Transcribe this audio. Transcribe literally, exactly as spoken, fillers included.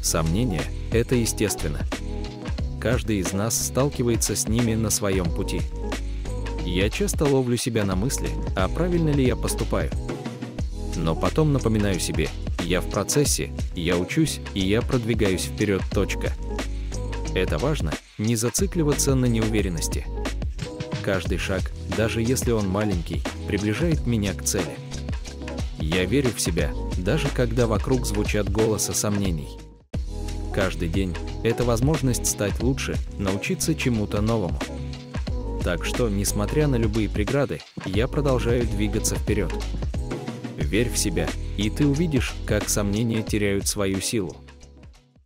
Сомнения – это естественно. Каждый из нас сталкивается с ними на своем пути. Я часто ловлю себя на мысли, а правильно ли я поступаю. Но потом напоминаю себе, я в процессе, я учусь и я продвигаюсь вперед. Точка. Это важно, не зацикливаться на неуверенности. Каждый шаг, даже если он маленький, приближает меня к цели. Я верю в себя, даже когда вокруг звучат голоса сомнений. Каждый день – это возможность стать лучше, научиться чему-то новому. Так что, несмотря на любые преграды, я продолжаю двигаться вперед. Верь в себя, и ты увидишь, как сомнения теряют свою силу.